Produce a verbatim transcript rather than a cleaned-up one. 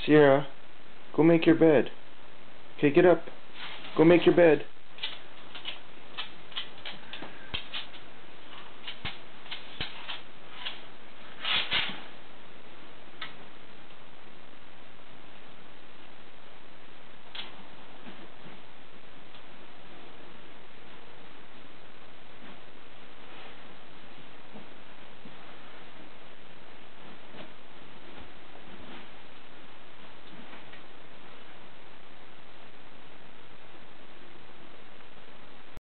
Sierra, go make your bed. Okay, get up. Go make your bed.